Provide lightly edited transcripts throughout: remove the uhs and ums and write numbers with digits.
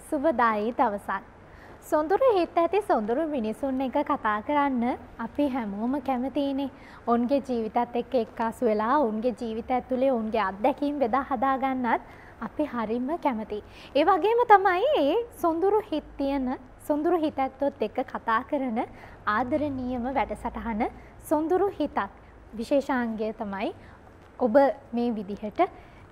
සුබදායි දවසක්. සොඳුරු හිත ඇති සොඳුරු මිනිසුන් එක කතා කරන්න අපි හැමෝම කැමතිනේ. ඔවුන්ගේ ජීවිතත් එක්ක එක්කාසු වෙලා ඔවුන්ගේ ජීවිතය ඇතුලේ ඔවුන්ගේ අත්දැකීම් බෙදා හදා ගන්නත් අපි හරිම කැමතියි. ඒ වගේම තමයි මේ සොඳුරු හිත තියෙන සොඳුරු හිත ඇත්තොත් එක්ක කතා කරන ආදරණීයම වැඩසටහන සොඳුරු හිතක්. විශේෂාංගය තමයි ඔබ මේ විදිහට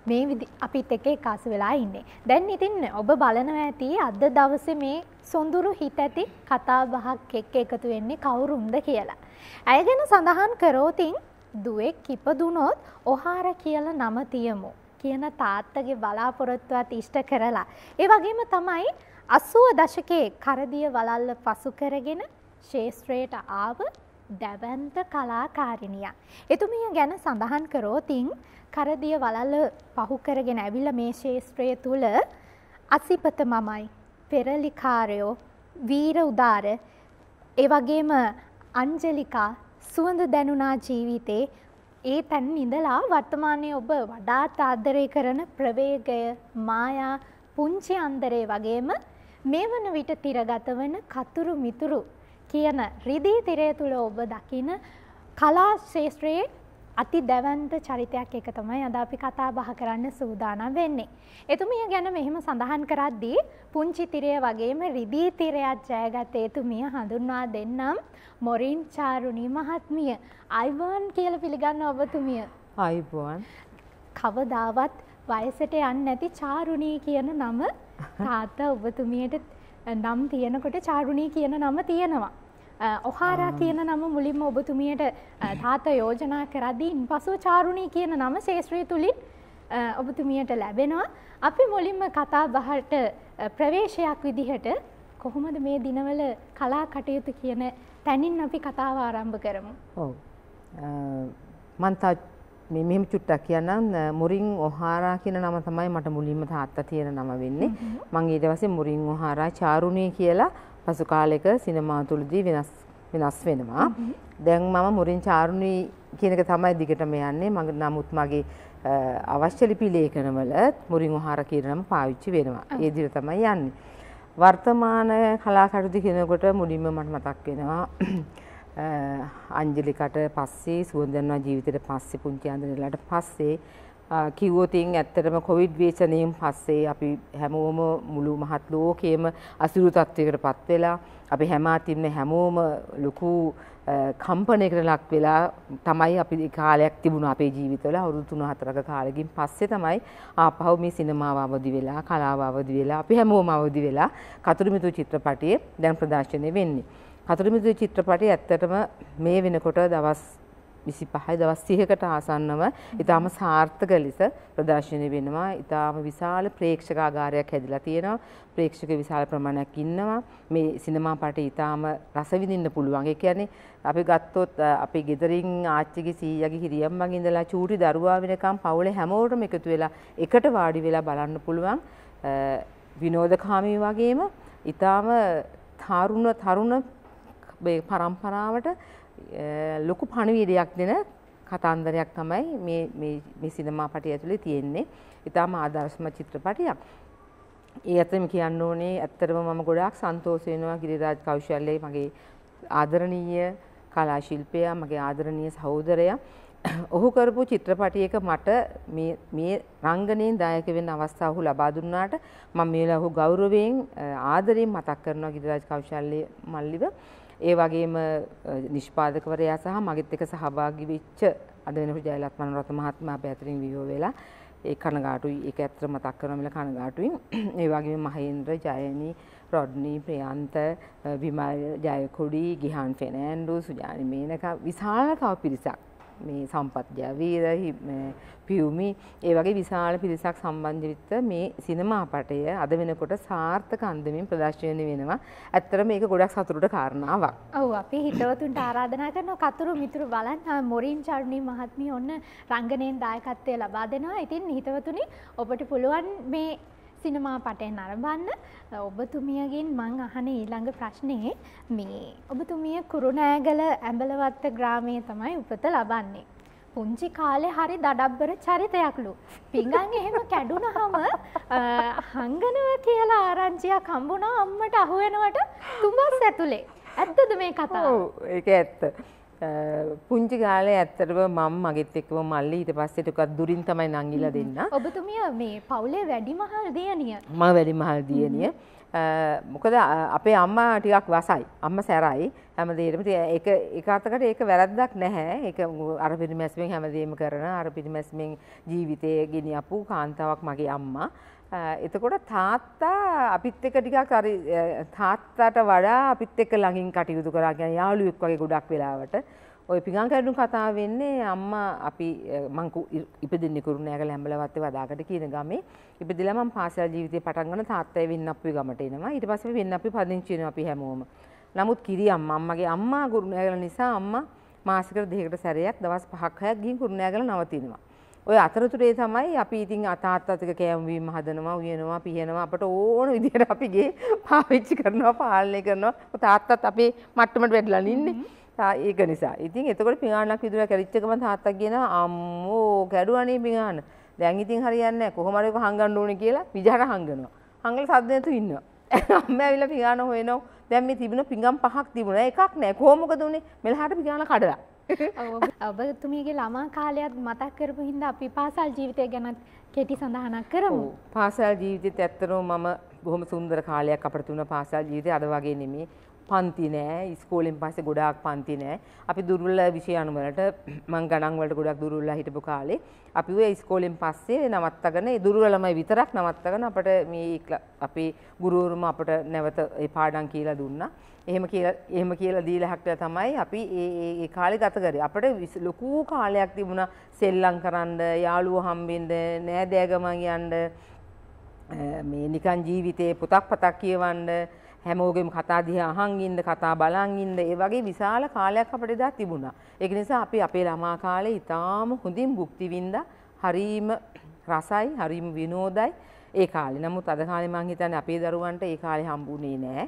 අපිත් එක්ක එකාසු වෙලා ඉන්නේ. දැන් ඉතින් ඔබ බලනවා ඇති අද දවසේ මේ සොඳුරු හිත ඇති කතා බහක් එක්ක එකතු වෙන්නේ කවුරුන්ද කියලා. ඇය ගැන සඳහන් කරෝතින් දුවෙක් ඉපදුනොත් ඔහාර කියලා නම තියමු කියන තාත්තගේ බලාපොරොත්තුවත් ඉෂ්ට කරලා. ඒ වගේම තමයි 80 දශකයේ කරදිය වලල්ල පසු කරගෙන ශේෂ්ත්‍රයට ආව දැවැන්ත කලාකාරිනියක්. එතුමිය ගැන සඳහන් කරෝතින් කරදිය වලල්ල පහු කරගෙන ඇවිල්ලා මේ ශේෂ්ත්‍රය තුල අසිපත මමයි, පෙරලිකාරයෝ, වීර උදාර, ඒ වගේම අංජලිකා සුවඳ දැනුණා ජීවිතේ ඒ තැන් ඉඳලා වර්තමානයේ ඔබ වඩාත් ආදරය කරන ප්‍රවේගය, මායා, පුංචි අන්දරේ වගේම මේ වන විට තිරගත වන කතුරු මිතුරු කියන රිදී තිරය තුල ඔබ දකින කලා ශාස්ත්‍රයේ අති දැවැන්ත චරිතයක් එක තමයි අද අපි කතා බහ කරන්න සූදානම් වෙන්නේ. එතුමිය ගැන මෙහෙම සඳහන් කරද්දී පුංචි තිරය වගේම රිදී තිරයක් ජයගත් එතුමිය හඳුන්වා දෙන්නම් මොරින් චාරුණී මහත්මිය. අයිබෝන් කියලා පිළිගන්න ඔබතුමිය. අයිබෝන්. කවදාවත් වයසට යන්නේ නැති චාරුණී කියන නම තාත්තා ඔබතුමියට නම් තියෙනකොට චාරුණී කියන නම තියෙනවා. ඔහාරා කියන නම මුලින්ම ඔබතුමියට තාත්තා යෝජනා කරද්දී ඉන්පසු චාරුණී කියන නම ශේෂ්ත්‍රය තුලින් ඔබතුමියට ලැබෙනවා. අපි මුලින්ම කතා බහට ප්‍රවේශයක් විදිහට කොහොමද මේ දිනවල කලා කටයුතු කියන තැනින් අපි කතාව ආරම්භ කරමු. ඔව්. මම මෙහෙම චුට්ටක් කියන්නම්. මුරින් ඔහාරා කියන නම තමයි මට මුලින්ම තාත්තා තියෙන නම වෙන්නේ. මම ඊට පස්සේ මුරින් ඔහාරා චාරුණී කියලා පසු කාලෙක සිනමා තුලදී වෙනස් වෙනවා. දැන් මම මුරින් චාරුණී කියන එක තමයි දිගටම යන්නේ. නමුත් මගේ අවශ්‍ය ලිපි ලේඛනවල මුරින් ඔහාරා කියන නම පාවිච්චි වෙනවා. ඒ විදිහට තමයි යන්නේ. වර්තමාන කලා කටයුතු කියනකොට මුලින්ම මට මතක් වෙනවා අංජලිකට පස්සේ සුවඳන්වා ජීවිතේට පස්සේ පුංචි අන්දරේලාට පස්සේ කිව්වොතින් ඇත්තටම කොවිඩ් වේචනයෙන් පස්සේ අපි හැමෝම මුළු මහත් ලෝකයේම අසුරු තත්වයකටපත් වෙලා අපි හැම අතින්ම හැමෝම ලොකු කම්පනයකට ලක් වෙලා තමයි අපි කාලයක් තිබුණා අපේ ජීවිතවල අවුරුදු 3-4ක කාලෙකින් පස්සේ තමයි ආපහු මේ සිනමාව අවදි වෙලා කලාව අවදි වෙලා අපි හැමෝම අවදි වෙලා කතුරුමිතු චිත්‍රපටයේ දැන් ප්‍රදර්ශනය වෙන්නේ. කතුරුමිතු චිත්‍රපටය ඇත්තටම මේ වෙනකොට දවස් 25 දවස් 30කට ආසන්නව ඊටාම සාර්ථක ලෙස ප්‍රදර්ශනය වෙනවා. ඊටාම විශාල ප්‍රේක්ෂකාගාරයක් හැදිලා තියෙනවා. ප්‍රේක්ෂක විශාල ප්‍රමාණයක් ඉන්නවා. මේ සිනමා පාඨය ඊටාම රස විඳින්න පුළුවන්. ඒ කියන්නේ අපි ගත්තොත් අපේ ගෙදරින් ආච්චිගේ සීයාගේ හිරියම්මගේ ඉඳලා චූටි දරුවා වෙනකම් පවුලේ හැමෝටම එකතු වෙලා එකට වාඩි වෙලා බලන්න පුළුවන්. විනෝදකාමී වගේම ඊටාම තරුණ මේ පරම්පරාවට ලොකු පණිවිඩයක් දෙන කතාන්දරයක් තමයි මේ සිනමා පටිය ඇතුලේ තියෙන්නේ. ඊටාම ආදර්ශමත් චිත්‍රපටයක්. ඒ අතරම කියන්න ඕනේ ඇත්තටම මම ගොඩාක් සන්තෝෂ වෙනවා ගිරිරාජ් කෞශල්‍යයි මගේ ආදරණීය කලා ශිල්පියා මගේ ආදරණීය සහෝදරයා. ඔහු කරපු චිත්‍රපටයක මට මේ රංගනයෙන් දායක වෙන්න අවස්ථාව ඔහු ලබා දුන්නාට මම මේ වෙලාව ඔහු ගෞරවයෙන් ආදරයෙන් මතක් කරනවා ගිරිරාජ් කෞශල්‍ය මල්ලිව. ඒ වගේම නිෂ්පාදකවරයා සහ මගෙත් එක්ක සහභාගී වෙච්ච අද වෙනකොට ජයලත් මනෝරත්න මහත්මයා අපේ අතරින් වියෝ වෙලා ඒ කනගාටුයි ඒක ඇත්තට මතක් කරනවා මිල කනගාටුයි. ඒ වගේම මහේන්ද්‍ර, ජයනි, රොඩ්නි, ප්‍රියන්ත, විමල් ජයකොඩි, ගිහාන් ෆෙනෑන්ඩෝ, සුජානි මේනකා විශාල තව පිරිසක් මේ සම්පත් ජයවීර පියුමි ඒ වගේ විශාල පිරිසක් සම්බන්ධ වෙච්ච මේ සිනමා පටය අද වෙනකොට සාර්ථක අන්දමින් ප්‍රදර්ශනය වෙනවා. ඇත්තටම මේක ගොඩක් සතුටට කාරණාවක්. ඔව් අපි හිතවතුන්ට ආරාධනා කරනවා කතුරු මිතුරු බලන්න මොරින් චාරුණී මහත්මිය ඔන්න රංගනයෙන් දායකත්වය ලබා දෙනවා. ඉතින් හිතවතුනි ඔබට පුළුවන් මේ සිනමා පටය නරඹන්න. ඔබතුමියගෙන් මං අහන ඊළඟ ප්‍රශ්නේ මේ ඔබතුමිය කුරුණෑගල ඇඹලවත්ත ග්‍රාමයේ තමයි උපත ලබන්නේ. පුංචි කාලේ හරි දඩබ්බර චරිතයක්ලු. පිඟන් එහෙම කැඩුනහම හංගනවා කියලා ආරංචියක් හම්බුණා අම්මට අහු වෙනවට තුඹස් ඇතුලේ. ඇත්තද මේ කතාව? ඔව් ඒක ඇත්ත. පුංචි කාලේ ඇත්තටම මම මගෙත් එක්කම මල්ලි ඊට පස්සේ ටිකක් දුරින් තමයි නංගිලා දෙන්න. ඔබතුමිය මේ පවුලේ වැඩිමහල් දියණිය. මම වැඩිමහල් දියණිය. මොකද අපේ අම්මා ටිකක් වසයි. අම්මා සැරයි. හැමදේටම ඒක අතකට ඒක වැරද්දක් නැහැ. ඒක අර පිරිමැස්මෙන් හැමදේම කරන අර පිරිමැස්මෙන් ජීවිතය ගෙනියපු කාන්තාවක් මගේ අම්මා. එතකොට තාත්තා අපිත් එක්ක ටිකක් හරි තාත්තට වඩා අපිත් එක්ක ළඟින් කටයුතු කරා කියන්නේ යාළුවෙක් වගේ ගොඩක් වෙලාවට ඔය පිඟන් කැඩුණු කතාව වෙන්නේ අම්මා අපි මං ඉපදින්නේ කුරුණෑගල හැඹලවත්තේ වදාකට කියන ගමේ ඉපදිලා මම පාසල් ජීවිතේ පටන් ගන්න තාත්තයි වෙන්නප්පුවේ ගමට එනවා ඊට පස්සේ වෙන්නප්පුවේ පදිංචි වෙනවා අපි හැමෝම නමුත් කිරි අම්මාගේ අම්මා කුරුණෑගල නිසා අම්මා මාසෙකට දෙකකට සැරයක් දවස් 5ක් 6ක් ගිහින් කුරුණෑගල නවතිනවා ඔය අතරතුරේ තමයි අපි ඉතින් තාත්තත් එක්ක කෑම බීම හදනවා උයනවා පිහනවා අපට ඕන විදිහට අපි ගේ පාවිච්චි කරනවා පාලනය කරනවා තාත්තත් අපේ මට්ටමට වැටලා ඉන්නේ ඒක නිසා ඉතින් එතකොට පිඟානක් විදුර කැරිච්ච ගමන් තාත්තා කියනවා අම්මෝ කැඩුවනේ පිඟාන දැන් ඉතින් හරියන්නේ නැහැ කොහොම හරි ඒක හංගන්න ඕනේ කියලා විජහට හංගනවා හංගලා සද්ද නැතුව ඉන්නවා අම්මා ඇවිල්ලා පිඟාන හොයනවා දැන් මේ තිබුණ පිඟම් 5ක් තිබුණා එකක් නැහැ කොහොම මොකද උනේ මෙලහට පිඟාන කඩලා ඔබතුමියගේ ළමා කාලයත් මතක් කරපු හින්දා අපි පාසල් ජීවිතය ගැන කෙටි සඳහනක් කරමු. පාසල් ජීවිතෙත් ඇත්තටම මම බොහොම සුන්දර කාලයක් අපිට තුන පාසල් ජීවිතේ අද වගේ නෙමෙයි. පන්ති නෑ ඉස්කෝලෙන් පස්සේ ගොඩාක් පන්ති නෑ. අපි දුර්වල විෂය අනු වලට මං ගණන් වලට ගොඩක් දුර්වලලා හිටපු කාලේ අපි ඔය ඉස්කෝලෙන් පස්සේ නවත්තගෙන ඒ දුර්වලමයි විතරක් නවත්තගෙන අපිට මේ අපේ ගුරුවරුම අපිට නැවත ඒ පාඩම් කියලා දුන්නා. එහෙම කියලා දීලා හැක්කලා තමයි අපි ඒ කාලේ ගත කරේ. අපිට ලොකු කාලයක් තිබුණා සෙල්ලම් කරන්න, යාළුවෝ හම්බෙන්න, නෑදෑ ගමන් යන්න, මේ නිකන් ජීවිතේ පොතක් කියවන්න, හැමෝගෙම කතා දිහා අහන් ඉන්න, කතා බලන් ඉන්න, ඒ වගේ විශාල කාලයක් අපිට එදා තිබුණා. ඒක නිසා අපි අපේ ළමා කාලේ ඉතාම හොඳින් භුක්ති විඳා, හරීම රසයි, හරීම විනෝදයි ඒ කාලේ. නමුත් අද කාලේ මං හිතන්නේ අපේ දරුවන්ට ඒ කාලේ හම්බුනේ නෑ.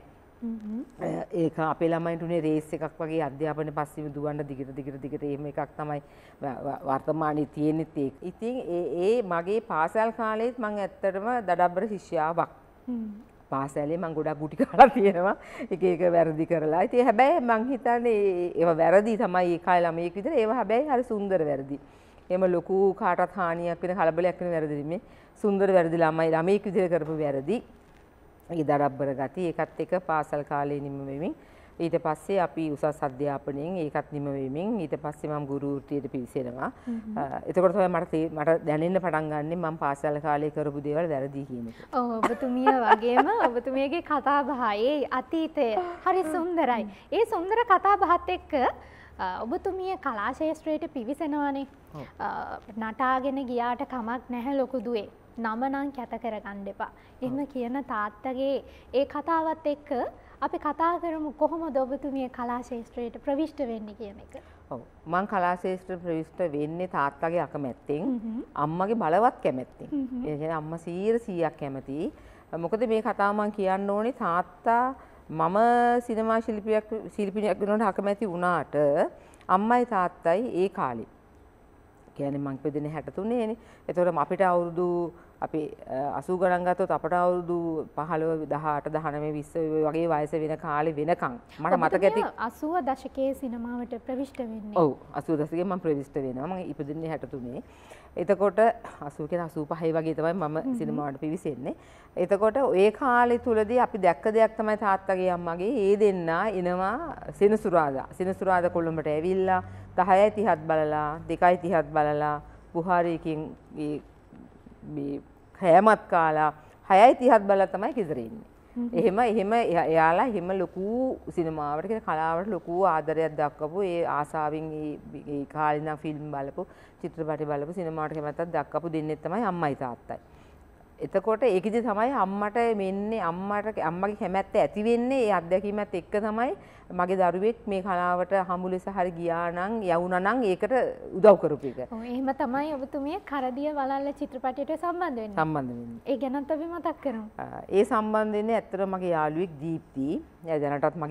ඒක අපේ ළමයින්ට උනේ රේස් එකක් වගේ අධ්‍යාපනයේ පස්සේ දුවන්න දිගට එහෙම එකක් තමයි වර්තමානයේ තියෙනෙත් ඒක. ඉතින් ඒ මගේ පාසල් කාලේත් මම ඇත්තටම දඩබ්බර ශිෂ්‍යාවක්. පාසලේ මම ගොඩක් ගුටි කාලා තියෙනවා. එක වැරදි කරලා. ඉතින් හැබැයි මං හිතන්නේ ඒව වැරදි තමයි ඒ කාලේ ළමයෙක් විතර. ඒව හැබැයි හරි සුන්දර වැරදි. එහෙම ලොකු කාටවත් හානියක් වෙන කලබලයක් වෙන වැරදි නෙමෙයි. සුන්දර වැරදි ළමයෙක් විතර කරපු වැරදි. ඒ දඩබ්බර ගති ඒකත් එක පාසල් කාලේ නිම වෙමින් ඊට පස්සේ අපි උසස් අධ්‍යාපනයෙන් ඒකත් නිම වෙමින් ඊට පස්සේ මම ගුරු වෘත්තියට පිවිසෙනවා. එතකොට තමයි මට දැනෙන්න පටන් ගන්නෙ මම පාසල් කාලේ කරපු දේවල් වැරදි කියන එක. ඔව් ඔබතුමිය වගේම ඔබතුමියගේ කතා බහ ඒ අතීතය හරි සුන්දරයි. ඒ සුන්දර කතා බහත් එක්ක ඔබතුමිය කලා ශාස්ත්‍රයට පිවිසෙනවානේ. නටාගෙන ගියාට කමක් නැහැ ලොකු දුවේ. නම නම් කැත කරගන්න එපා. එහෙම කියන තාත්තගේ ඒ කතාවත් එක්ක අපි කතා කරමු කොහොමද ඔබතුමිය කලා ශාස්ත්‍රයට ප්‍රවිෂ්ඨ වෙන්නේ කියන එක. ඔව් මම කලා ශාස්ත්‍රයට ප්‍රවිෂ්ඨ වෙන්නේ තාත්තගේ අකමැත්තෙන් අම්මගේ බලවත් කැමැත්තෙන්. ඒ කියන්නේ අම්මා 100% කැමති. මොකද මේ කතාව මම කියන්න ඕනේ තාත්තා මම සිනමා ශිල්පිනියක් වෙනවට අකමැති වුණාට අම්මයි තාත්තයි ඒ කාලේ කියන්නේ මං ඉපදෙන්නේ 63 නේ. ඒතකොට අපිට අවුරුදු අපි 80 ගණන් ගත්තොත් අපට අවුරුදු 15 18 19 20 වගේ වයස වෙන කාලේ වෙනකන් මට මතක ඇති 80 දශකයේ සිනමාවට ප්‍රවිෂ්ඨ වෙන්නේ. ඔව් 80 දශකයේ මම ප්‍රවිෂ්ඨ වෙනවා. මම ඉපදෙන්නේ 63. එතකොට 80 කියන 85 වගේ තමයි මම සිනමාවට පිවිසෙන්නේ. එතකොට ඒ කාලේ තුලදී අපි දැක්ක දෙයක් තමයි තාත්තගේ අම්මගේ ඒ දෙන්නා එනවා සෙනසුරාදා කොළඹට ඇවිල්ලා 10:30ත් බලලා 2:30ත් බලලා බුහාරයකින් මේ කෑමත් කාලා 6:30ත් බලලා තමයි ගෙදර එන්නේ. එහෙම එයාලා එහෙම ලොකු සිනමාවට කියන කලාවට ලොකු ආදරයක් දක්වපු ඒ ආසාවෙන් ඒ කාලේ නම් ෆිල්ම් බලපු චිත්‍රපටි බලපු සිනමාවට කැමැත්තක් දක්වපු දෙන්නේ තමයි අම්මයි තාත්තයි. එතකොට ඒකෙදි තමයි අම්මට මෙන්නේ අම්මගේ කැමැත්ත ඇති වෙන්නේ ඒ අත්දැකීමත් එක්ක තමයි මගේ දරුවෙක් මේ කලාවට හමු ලෙස හරි ගියා නම් යවුණා නම් ඒකට උදව් කරපු එක. ඔව් එහෙම තමයි ඔබතුමිය කරදිය වලල්ල චිත්‍රපටයට සම්බන්ධ වෙන්නේ. ඒ ගැනත් අපි මතක් කරමු. ඒ සම්බන්ධ වෙන්නේ ඇත්තටම මගේ යාළුවෙක් දීප්ති. එයා දැනටත් මගේ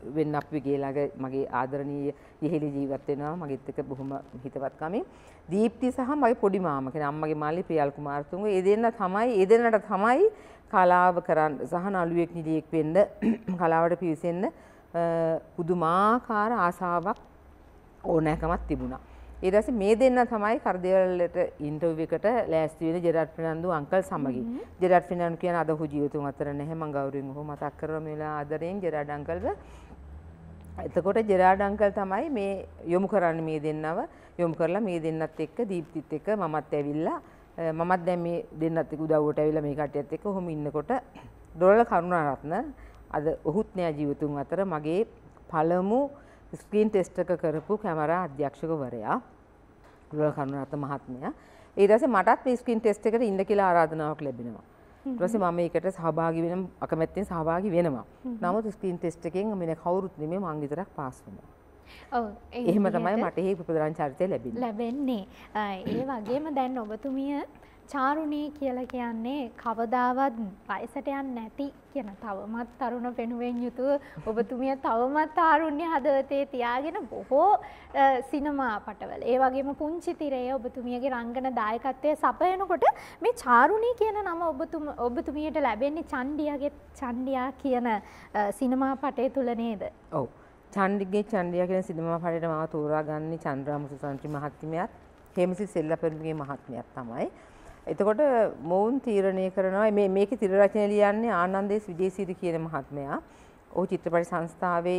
වෙන්න අපි ගේලාග මගේ ආදරණීය ඉහෙලි ජීවත් වෙනවා මගෙත් එක්ක බොහොම හිතවත් කමින්. දීප්ති සහ මගේ පොඩි මාමා කියන්නේ අම්මගේ මාළි ප්‍රියල් කුමාරතුංග ඒ දෙන්නට තමයි කලාව කරන්න සහ නළුවෙක් නිලියෙක් වෙන්න කලාවට පිවිසෙන්න පුදුමාකාර ආසාවක් ඕනෑකමක් තිබුණා. ඊට පස්සේ මේ දෙන්න තමයි කරදේවලට ඉන්ටර්විව් එකට ලෑස්ති වෙන ජෙරාඩ් ෆර්නැන්ඩෝ අංකල් සමගින්. ජෙරාඩ් ෆර්නැන්ඩෝ කියන අද ඔහු ජීවිතුන් අතර නැහැ මම ගෞරවයෙන් ඔහු මතක් කරනවා මේ වෙලාව ආදරයෙන් ජෙරාඩ් අංකල්ව. එතකොට ජෙරාඩ් අංකල් තමයි මේ යොමු කරන්නේ මේ දෙන්නව යොමු කරලා මේ දෙන්නත් එක්ක දීප්තිත් එක්ක මමත් ඇවිල්ලා මමත් දැන් මේ දෙන්නත් එක්ක උදව්වට ඇවිල්ලා මේ කට්ටියත් එක්ක ඔහොම ඉන්නකොට ඩොලර් කරුණාරත්න අද ඔහුත් නෑ ජීවිතුන් අතර මගේ පළමු ස්ක්‍රීන් ටෙස්ට් එක කරපු කැමරා අධ්‍යක්ෂකවරයා ඩොලර් කරුණාරත්න මහත්මයා. ඊට පස්සේ මටත් මේ ස්ක්‍රීන් ටෙස්ට් එකට ඉන්න කියලා ආරාධනාවක් ලැබෙනවා. ඊට පස්සේ මම ඒකට සහභාගී වෙන අකමැත්තෙන් සහභාගී වෙනවා. නමුත් ස්ක්‍රීන් ටෙස්ට් එකෙන් මම කවුරුත් නෙමෙයි මං විතරක් පාස් වෙනවා. ඔව් එහෙම තමයි මට මේ ප්‍රධාන චරිතය ලැබෙන්නේ. ඒ වගේම දැන් ඔබතුමිය චාරුණී කියලා කියන්නේ කවදාවත් වයසට යන්නේ නැති කියන තවමත් තරුණ පෙනුමෙන් යුතුව ඔබතුමිය තවමත් තාරුණ්‍ය හදවතේ තියාගෙන බොහෝ සිනමා පටවල ඒ වගේම පුංචි තිරයේ ඔබතුමියගේ රංගන දායකත්වයේ සපයනකොට මේ චාරුණී කියන නම ඔබතුමියට ලැබෙන්නේ චණ්ඩියා කියන සිනමා පටය තුල නේද? ඔව්. චණ්ඩියා කියන සිනමා පටයට මම තෝරාගන්නේ චන්ද්‍රාමුතු සන්ත්‍රි මහත්මියත් හේමසිරි සෙල්ලපෙරුමගේ මහත්මියත් තමයි. එතකොට මොවුන් තීරණය කරනවා මේකේ තිර රචනය ලියන්නේ ආනන්දේස් විජේසිරි කියන මහත්මයා. ඔහු චිත්‍රපට සංස්ථාවේ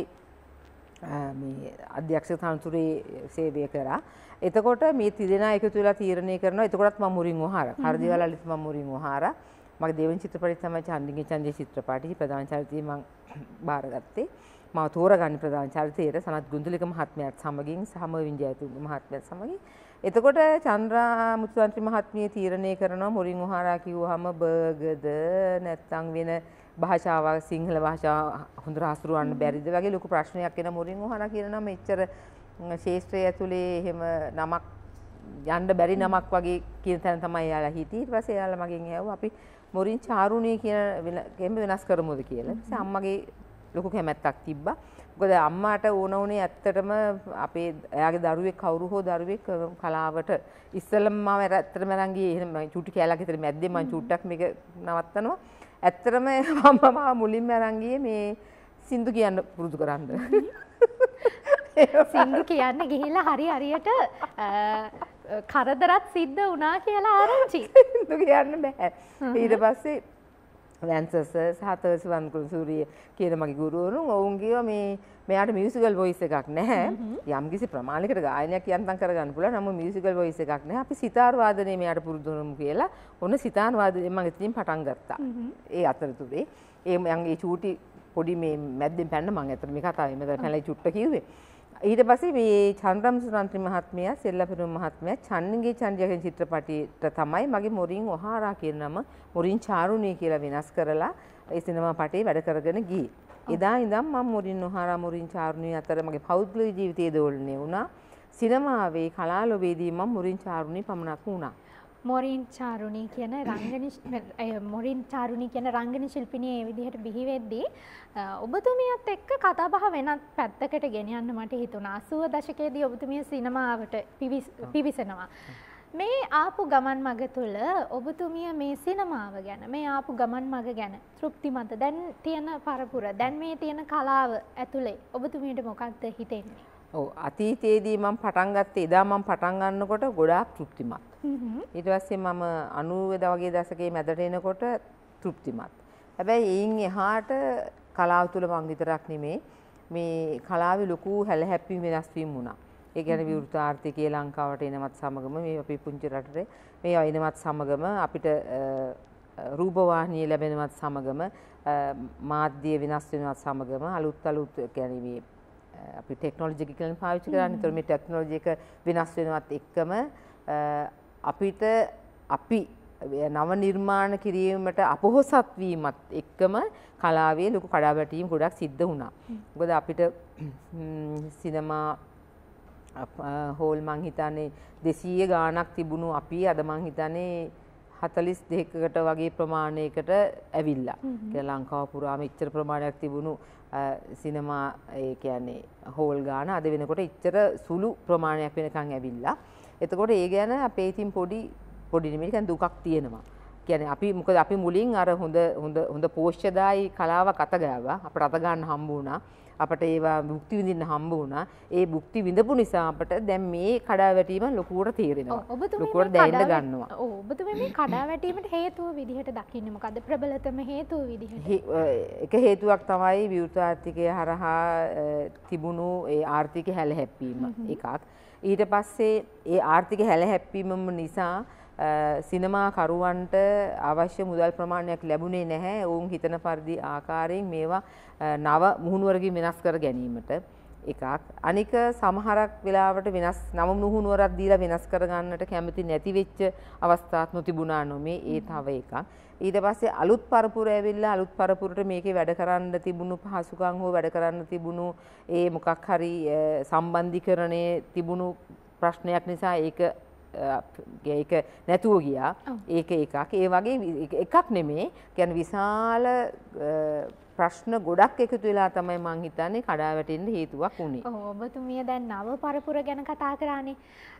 මේ අධ්‍යක්ෂක තනතුරේ සේවය කරා. එතකොට මේ තිරෙනා එකතු වෙලා තීරණය කරනවා. එතකොටත් මම මුරින් ඔහාරා. හර්දිවල ලලිත මම මුරින් ඔහාරා. මගේ දෙවෙනි චිත්‍රපටය තමයි චන්දිගේ චන්දේ චිත්‍රපටි. ප්‍රධාන චරිතය මම බාරගත්තේ. මම තෝරගන්නේ ප්‍රධාන චරිතයට සනත් ගුන්දුලික මහත්මයාත් සමගින් සහ මර්වින් ජයතුංග මහත්මයාත් සමගින්. එතකොට චන්ද්‍රා මුතුන්ත්‍රි මහත්මිය තීරණය කරනවා මුරින් ඔහාරා කිව්වහම බර්ගද නැත්තම් වෙන භාෂාවක් සිංහල භාෂාව හොඳට හසුරවන්න බැරිද වගේ ලොකු ප්‍රශ්නයක් එන මුරින් ඔහාරා කියන නම එච්චර ශාස්ත්‍රය ඇතුලේ එහෙම නමක් යන්න බැරි නමක් වගේ කියන තැන තමයි එයාලා හිටියේ. ඊට පස්සේ එයාලා මගෙන් ඇහුවා අපි මුරින් චාරුණී කියන වෙනස් කරමුද කියලා. ඊට පස්සේ අම්මගේ ලොකු කැමැත්තක් තිබ්බා. මොකද අම්මාට ඕන උනේ ඇත්තටම අපේ එයාගේ දරුවෙක් කවුරු හෝ දරුවෙක් කලාවට ඉස්සෙල්ලම මම ඇත්තටම අරන් ගියේ එහෙනම් මම චූටි කැලක් විතර මැද්දේ මම චූට්ටක් මේක නවත්තනවා. ඇත්තටම මම මුලින්ම අරන් ගියේ මේ සින්දු කියන්න පුරුදු කරන්න. සින්දු කියන්න ගිහිල්ලා හරියට කරදරත් සිද්ධ වුණා කියලා ආරංචි. සින්දු කියන්න බෑ. ඊට පස්සේ වැන්සස් සහතවස වන්කුරුසූරිය කියන මගේ ගුරුවරුන් ඔවුන් කිව්වා මෙයාට මියුසිකල් වොයිස් එකක් නැහැ. යම්කිසි ප්‍රමාණයකට ගායනයක් යන්තම් කරගන්න පුළුවන්. නමුත් මියුසිකල් වොයිස් එකක් නැහැ. අපි සිතාර් වාදනය මෙයාට පුරුදු කරමු කියලා ඔන්න සිතාර් වාදනය මම ඉතින් පටන් ගත්තා. ඒ අතරතුරේ මගේ චූටි පොඩි මේ මැද්දෙන් පැන්න මම අතට මේ කතාවේ මම පැනලා චුට්ට කිව්වේ. ඊට පස්සේ මේ චන්ද්‍රාමුතු මහත්මයා සෙල්ලපෙරුම මහත්මයා චන්නිගේ චන්දියා කියන චිත්‍රපටියට තමයි මගේ මොරින් ඔහාරා කියන නම මොරින් චාරුණී කියලා වෙනස් කරලා ඒ සිනමා පටේ වැඩ කරගෙන ගියේ. එදා ඉඳන් මම මොරින් ඔහාරා මොරින් චාරුණී අතර මගේ පෞද්ගලික ජීවිතයේ දෝලනය වුණා. සිනමාවේ කලාලෝභයේදී මම මොරින් චාරුණී පමණක් වුණා. මොරින් චාරුණී කියන රංගන ශිල්පිනිය ඒ විදිහට බිහි වෙද්දී ඔබතුමියත් එක්ක කතා බහ වෙනත් පැත්තකට ගෙනියන්න මට හිතුණා. 80 දශකයේදී ඔබතුමිය සිනමාවට පිවිසෙනවා. මේ ආපු ගමන් මඟ තුළ ඔබතුමිය මේ සිනමාව ගැන මේ ආපු ගමන් මඟ ගැන තෘප්තිමත් දැන් තියෙන පරපුර දැන් මේ තියෙන කලාව ඇතුලේ ඔබතුමියට මොකක්ද හිතෙන්නේ? ඔව් අතීතයේදී මම පටන් ගත්තේ එදා මම පටන් ගන්නකොට ගොඩාක් තෘප්තිමත්. ඊට පස්සේ මම 90 වගේ දශකයේ මැදට එනකොට තෘප්තිමත්. හැබැයි එයින් එහාට කලාව තුළ මං විතරක් නෙමේ මේ කලාවේ ලොකු හැලහැප්පීම් වෙනස් වීම වුණා. ඒ කියන්නේ විවෘත ආර්ථිකයේ ලංකාවට එනවත් සමගම මේ අපේ පුංචි රටේ මේ එනවත් සමගම අපිට රූපවාහිනිය ලැබෙනවත් සමගම මාධ්‍ය වෙනස් වෙනවත් සමගම අලුත් කියන්නේ මේ අපි ටෙක්නොලොජි එකකින් පාවිච්චි කරන්නේ. ඒතර මේ ටෙක්නොලොජි එක වෙනස් වෙනවත් එක්කම අපිට අපි නව නිර්මාණ කිරීමට අපොහොසත් වීමත් එක්කම කලාවේ ලොකු කඩාවැටීම් ගොඩක් සිද්ධ වුණා. මොකද අපිට සිනමා හෝල් මං හිතන්නේ 200 ගාණක් තිබුණු අපි අද මං හිතන්නේ 42කට වගේ ප්‍රමාණයකට ඇවිල්ලා. කියලා ලංකාව පුරාම ඉච්චර ප්‍රමාණයක් තිබුණු සිනමා ඒ කියන්නේ හෝල් ගාන අද වෙනකොට ඉච්චර සුළු ප්‍රමාණයක් වෙනකන් ඇවිල්ලා. එතකොට ඒ ගැන අපේ ඉතින් පොඩි නෙමෙයි කියන්නේ දුකක් තියෙනවා. කියන්නේ අපි මොකද අපි මුලින් අර හොඳ පෝෂ්‍යදායි කලාවක් අත ගෑවා. අපට අත ගන්න හම්බ වුණා. අපට ඒවා භුක්ති විඳින්න හම්බ වුණා. ඒ භුක්ති විඳපු නිසා අපට දැන් මේ කඩාවැටීම ලොකුවට තේරෙනවා. ලොකුවට දැනෙන්න ගන්නවා. ඔව් ඔබතුමී මේ කඩාවැටීමට හේතුව විදිහට දකින්නේ මොකද්ද? ප්‍රබලතම හේතුව විදිහට. එක හේතුවක් තමයි විවෘත ආර්ථිකය හරහා තිබුණු ඒ ආර්ථික හැලහැප්පීම එකක්. ඊට පස්සේ ඒ ආර්ථික හැලහැප්පීමම නිසා සිනමා කරුවන්ට අවශ්‍ය මුදල් ප්‍රමාණයක් ලැබුණේ නැහැ. ඔවුන් හිතන පරිදි ආකාරයෙන් මේවා නව මුහුණුවරකින් වෙනස් කර ගැනීමට එකක්. අනික සමහරක් වෙලාවට වෙනස් නව මුහුණුවරක් දීලා වෙනස් කර ගන්නට කැමති නැති වෙච්ච අවස්ථාත් නොතිබුණා නොමේ ඒ තව එකක්. ඊට පස්සේ අලුත් පරපුර ඇවිල්ලා අලුත් පරපුරට මේකේ වැඩ කරන්න තිබුණු පහසුකම් හෝ වැඩ කරන්න තිබුණු ඒ මොකක් හරි සම්බන්ධීකරණයේ තිබුණු ප්‍රශ්නයක් නිසා ඒක නැතුව ගියා. ඒක එකක්. ඒ වගේ එකක් නෙමේ. කියන්නේ විශාල ප්‍රශ්න ගොඩක් එකතු වෙලා තමයි මං හිතන්නේ කඩාවැටෙන්න හේතුවක් වුණේ. ඔව් ඔබතුමිය දැන් නව පරපුර ගැන කතා කරානේ.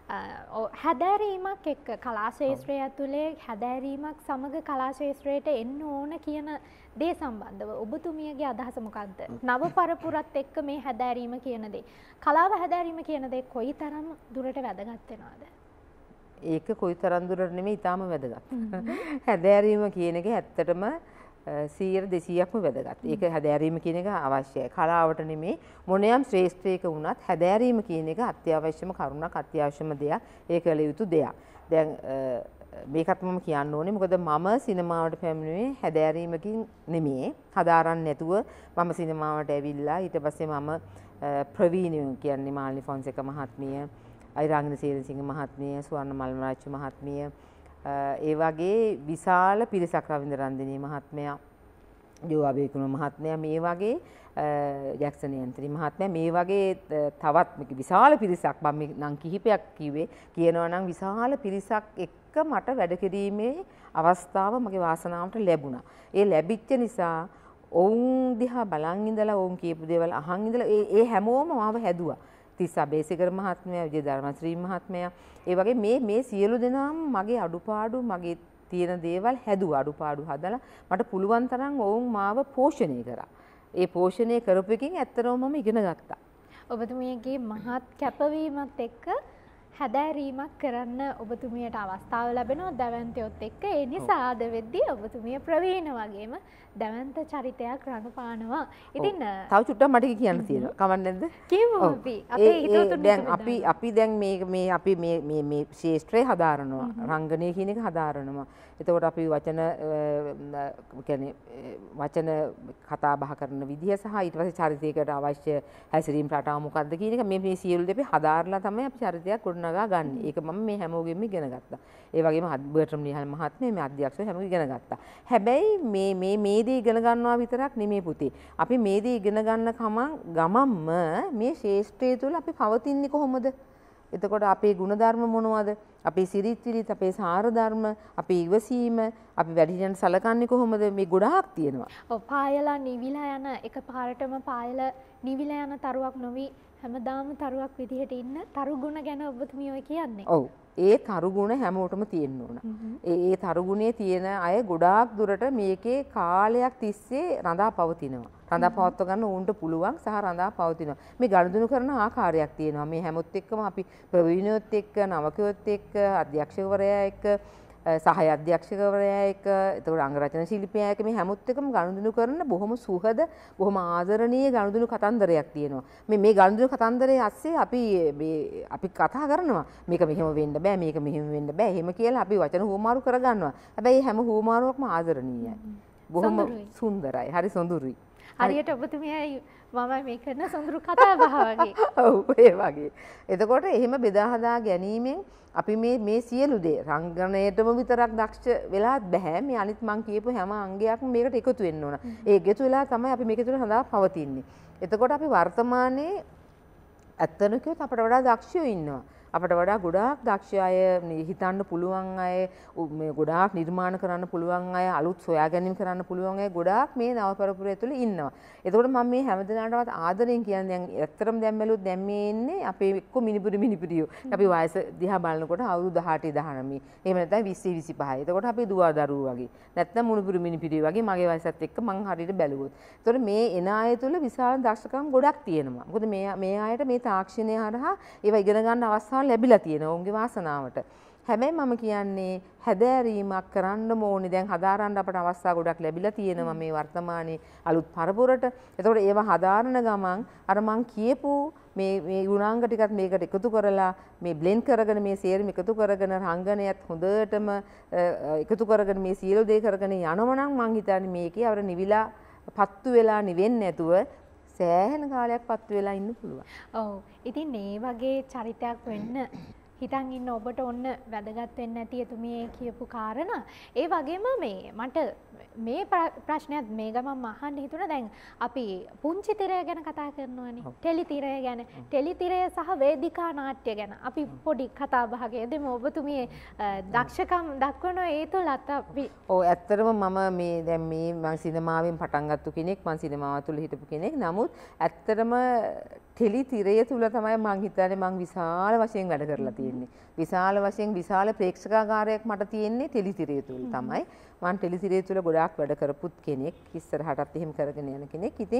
හැදෑරීමක් එක්ක කලා ශාස්ත්‍රය ඇතුලේ හැදෑරීමක් සමග කලා ශාස්ත්‍රයට එන්න ඕන කියන දේ සම්බන්ධව ඔබතුමියගේ අදහස මොකක්ද? නව පරපුරත් එක්ක මේ හැදෑරීම කියන දේ. කලාව හැදෑරීම කියන දේ කොයිතරම් දුරට වැදගත් වෙනවද? ඒක කොයිතරම් දුරට නෙමෙයි ඊටාම වැදගත්. හැදෑරීම කියන එක ඇත්තටම 100%ක්ම වැදගත්. ඒක හැදෑරීම කියන එක අවශ්‍යයි. කලාවට නෙමෙයි මොනියම් ශ්‍රේෂ්ඨයක වුණත් හැදෑරීම කියන එක අත්‍යවශ්‍යම කරුණක්, අත්‍යවශ්‍යම දෙයක්. ඒක කළ යුතු දෙයක්. දැන් මේකත් මම කියන්න ඕනේ. මොකද මම සිනමාවට පැමිණුවේ හැදෑරීමකින් නෙමෙයි. හදාරන්න නැතුව මම සිනමාවට ඇවිල්ලා ඊට පස්සේ මම ප්‍රවීණ කියන්නේ මාල්නි ෆොන්සේකා මහත්මිය, අයිරාංගන සේනසිංහ මහත්මිය, සුවර්ණ මල්මරාච්චි මහත්මිය, ඒ වගේ විශාල පිරිසක්, රවින්ද්‍ර රන්දිනී මහත්මයා, ජෝ අබේකුණ මහත්මයා, මේ වගේ ජැක්සන් ඇන්තනි මහත්මයා, මේ වගේ තවත් විශාල පිරිසක්, මම නම් කිහිපයක් කිව්වේ, කියනවා නම් විශාල පිරිසක් එක්ක මට වැඩ කිරීමේ අවස්ථාව මගේ වාසනාවට ලැබුණා. ඒ ලැබිච්ච නිසා ඔවුන් දිහා බලන් ඉඳලා ඔවුන් කියපු දේවල් අහන් ඉඳලා ඒ හැමෝම මාව හැදුවා. තිස්සා බේසිකර මහත්මයා, විජය ධර්මශ්‍රී මහත්මයා, ඒ වගේ මේ සියලු දෙනාම මගේ අඩුපාඩු, මගේ තියෙන දේවල් හැදුවා. අඩුපාඩු හදලා මට පුළුවන් තරම් ඔවුන් මාව පෝෂණය කරා. ඒ පෝෂණය කරපු එකකින් ඇත්තටම මම ඉගෙන ගත්තා. ඔබතුමියගේ මහත් කැපවීමත් එක්ක හැදෑරීමක් කරන්න ඔබතුමියට අවස්ථාව ලැබෙනවා දැවැන්තයොත් එක්ක. ඒ නිසා අද වෙද්දී ඔබතුමිය ප්‍රවීණ වගේම දැවැන්ත චරිතයක් රඟපානවා. ඉතින් තව චුට්ටක් මට කියන්න තියෙනවා. කවන්න නැද්ද? කිව්වෝ අපි. අපේ හිතවතුන් දැන් අපි දැන් මේ අපි මේ ශාස්ත්‍රය හදාරනවා. රංගනය කියන එක හදාරනවා. එතකොට අපි වචන කියන්නේ වචන කතා බහ කරන විදිය සහ ඊට පස්සේ චරිතයකට අවශ්‍ය හැසිරීම් රටාව මොකක්ද කියන එක මේ සියලු දේ හදාarලා තමයි අපි චරිතයක් ගොඩනගා ගන්න. ඒක මම මේ හැමෝගෙම ඉගෙන ගත්තා. ඒ වගේම බර්ට්‍රම් නිහල් මහත්මයා මේ අධ්‍යක්ෂක හැමෝම ඉගෙන ගත්තා. හැබැයි මේ දේ ඉගෙන ගන්නවා විතරක් නෙමෙයි පුතේ. අපි මේ දේ ඉගෙන ගන්න ගමම්ම මේ ශාස්ත්‍රය තුළ අපි පවතින්නේ කොහොමද? එතකොට අපේ ගුණධර්ම මොනවද? අපේ සිරිත් විරිත්, අපේ සාර ධර්ම, අපේ ඉවසීම, අපි වැඩිහිටියන්ට සලකන්නේ කොහොමද? මේ ගොඩාක් තියෙනවා. ඔව් පායලා නිවිලා යන එකපාරටම පායලා නිවිලා යන තරුවක් නොවි හැමදාම තරුවක් විදිහට ඉන්න තරු ගුණ ගැන ඔබතුමිය ඔය කියන්නේ. ඔව්. ඒ තරු ගුණ හැමෝටම තියෙන්න ඕන. ඒ තරු ගුණේ තියෙන අය ගොඩාක් දුරට මේකේ කාලයක් තිස්සේ රඳා පවතිනවා. රඳා පවත්ව ගන්න උන්ට පුළුවන් සහ රඳා පවතිනවා. මේ ගනුදෙනු කරන ආකාරයක් තියෙනවා. මේ හැමොත් එක්කම අපි ප්‍රවීණයොත් එක්ක, නවකයොත් එක්ක, අධ්‍යක්ෂකවරයා එක්ක, සහය අධ්‍යක්ෂකවරයා එක්ක, එතකොට අංගරචන ශිල්පියා එක්ක මේ හැමොත් එක්කම ගනුදෙනු කරන බොහොම සුහද, බොහොම ආදරණීය ගනුදෙනු කතන්දරයක් තියෙනවා. මේ ගනුදෙනු කතන්දරයේ ඇස්සේ අපි කතා කරනවා. මේක මෙහෙම වෙන්න බෑ, මේක මෙහෙම වෙන්න බෑ. එහෙම කියලා අපි වචන හුවමාරු කරගන්නවා. හැබැයි හැම හුවමාරුවක්ම ආදරණීයයි. බොහොම සුන්දරයි. හරි සොඳුරුයි. හරියට ඔබතුමියයි මම මේ කරන සොඳුරු කතා බහ වගේ. ඔව් ඒ වගේ. එතකොට එහෙම බෙදා හදා ගැනීමෙන් අපි මේ සියලු දේ රංගනයටම විතරක් දක්ෂ වෙලාත් බෑ. මේ අනිත් මං කියපු හැම අංගයක්ම මේකට එකතු වෙන්න ඕන. ඒ එකතු වෙලා තමයි අපි මේක තුළ හදා පවතින්නේ. එතකොට අපි වර්තමානයේ ඇත්තම කිව්වොත් අපිට වඩා දක්ෂයෝ ඉන්නවා. අපට වඩා ගොඩාක් දක්ෂ අය, හිතන්න පුළුවන් අය, මේ ගොඩාක් නිර්මාණ කරන්න පුළුවන් අය, අලුත් සොයා ගැනීම කරන්න පුළුවන් අය ගොඩාක් මේ නව පරපුරය තුළ ඉන්නවා. එතකොට මම මේ හැමදෙනාටවත් ආදරෙන් කියන්නේ දැන් ඇත්තටම දැන් බැලුවොත් දැන් මේ ඉන්නේ අපේ එක්ක මිනිපිරියෝ. අපි වයස දිහා බලනකොට අවුරුදු 18 19. එහෙම නැත්නම් 20 25. එතකොට අපි දුව දරුවෝ වගේ. නැත්නම් මුණුපුරු මිනිපිරියෝ වගේ මගේ වයසත් එක්ක මං හරියට බැලුවොත්. එතකොට මේ එන අය තුළ විශාල දක්ෂකම් ගොඩක් තියෙනවා. මොකද මේ අයට මේ තාක්ෂණය හරහා ඒවා ඉගෙන ගන්න අවස්ථාව ලැබිලා තියෙනවා ඔවුන්ගේ වාසනාවට. හැබැයි මම කියන්නේ හැදෑරීමක් කරන්න ඕනේ. දැන් හදාරන්න අපට අවස්ථා ගොඩක් ලැබිලා තියෙනවා මේ වර්තමානයේ අලුත් පරපුරට. එතකොට ඒවා හදාරන ගමන් අර මං කියපු මේ ගුණාංග ටිකත් මේකට එකතු කරලා මේ බ්ලෙන්ඩ් කරගෙන මේ සේරම එකතු කරගෙන රංගනයත් හොඳටම එකතු කරගෙන මේ සියලු දේ කරගෙන යනවනම් මං හිතන්නේ මේකේ අවර නිවිලා පත්තු වෙලා නිවෙන්නේ නැතුව සෑහෙන කාලයක් පත්තු වෙලා ඉන්න පුළුවන්. ඔව්. ඉතින් මේ වගේ චරිතයක් වෙන්න හිතන් ඉන්න ඔබට ඔන්න වැදගත් වෙන්න ඇති එතුමිය කියපු කාරණා. ඒ වගේම මේ මට මේ ප්‍රශ්නයත් මේ ගමන් අහන්න හිතුණා. දැන් අපි පුංචි තිරය ගැන කතා කරනවානේ. ටෙලි තිරය ගැන. ටෙලි තිරය සහ වේදිකා නාට්‍ය ගැන අපි පොඩි කතා බහක යෙදෙමු. ඔබතුමිය දක්ෂකම් දක්වන ඒ තුලත් අපි ඔව් ඇත්තටම මම මේ දැන් මේ මම සිනමාවෙන් පටන් ගත්ත කෙනෙක්. මම සිනමාව තුල හිටපු කෙනෙක්. නමුත් ඇත්තටම ටෙලි තිරය තුල තමයි මං හිතන්නේ මං විශාල වශයෙන් වැඩ කරලා තියෙන්නේ. විශාල වශයෙන් විශාල ප්‍රේක්ෂකාගාරයක් මට තියෙන්නේ ටෙලි තිරය තුල තමයි. මං ටෙලි තිරය තුල ගොඩාක් වැඩ කරපුත් කෙනෙක්. ඉස්සරහටත් එහෙම කරගෙන යන කෙනෙක්. ඉතින්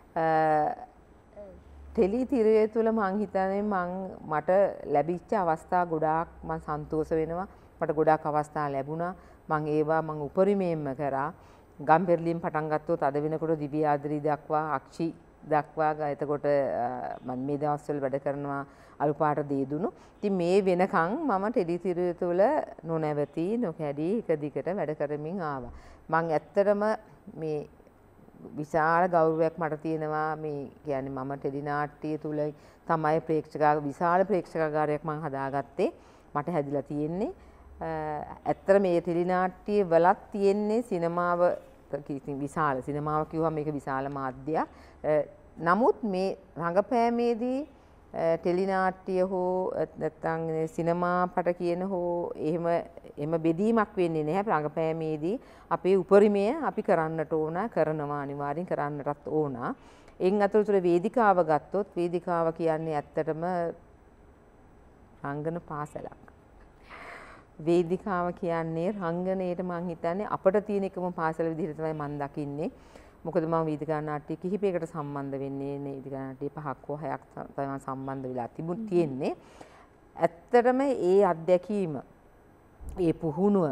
ටෙලි තිරය තුල මං හිතන්නේ මට ලැබිච්ච අවස්ථා ගොඩාක් මං සන්තෝෂ වෙනවා. මට ගොඩාක් අවස්ථා ලැබුණා. මං ඒවා මං උපරිමයෙන්ම කරා. ගම්පෙරළියෙන් පටන් ගත්තොත් අද වෙනකොට දිව්‍ය ආදරී දක්වා අක්ෂි දක්වා එතකොට මම මේ දවස්වල වැඩ කරනවා අලුපාට දේදුණු. ඉතින් මේ වෙනකන් මම ටෙලි තිරය තුළ නොනැවතී නොකැඩී එක දිගට වැඩ කරමින් ආවා. මම ඇත්තටම මේ විශාල ගෞරවයක් මට තියෙනවා මේ කියන්නේ මම ටෙලි නාට්‍ය තුළ තමයි විශාල ප්‍රේක්ෂකාගාරයක් මම හදාගත්තේ. මට හැදිලා තියෙන්නේ. ඇත්තට මේ ටෙලි නාට්‍ය වලත් තියෙන්නේ සිනමාව විශාල සිනමාව කිව්වම මේක විශාල මාධ්‍යයක්. නමුත් මේ රංගපෑමේදී ටෙලි නාට්‍ය හෝ නැත්නම් සිනමාපට කියන හෝ එහෙම බෙදීමක් වෙන්නේ නැහැ. රංගපෑමේදී අපේ උපරිමය අපි කරන්නට ඕන, කරනවා අනිවාර්යෙන් කරන්නටත් ඕන. එන් අතරතුර වේදිකාව ගත්තොත් වේදිකාව කියන්නේ ඇත්තටම රංගන පාසලක්. වේදිකාව කියන්නේ රංගනයට මං හිතන්නේ අපට තියෙන එකම පාසල විදිහට තමයි මං දකින්නේ. මොකද මම වේදිකා නාට්‍ය කිහිපයකට සම්බන්ධ වෙන්නේ නේ. වේදිකා නාට්‍ය 5ක් හෝ 6ක් තමයි සම්බන්ධ වෙලා තියෙන්නේ. ඇත්තටම ඒ අත්දැකීම, ඒ පුහුණුව,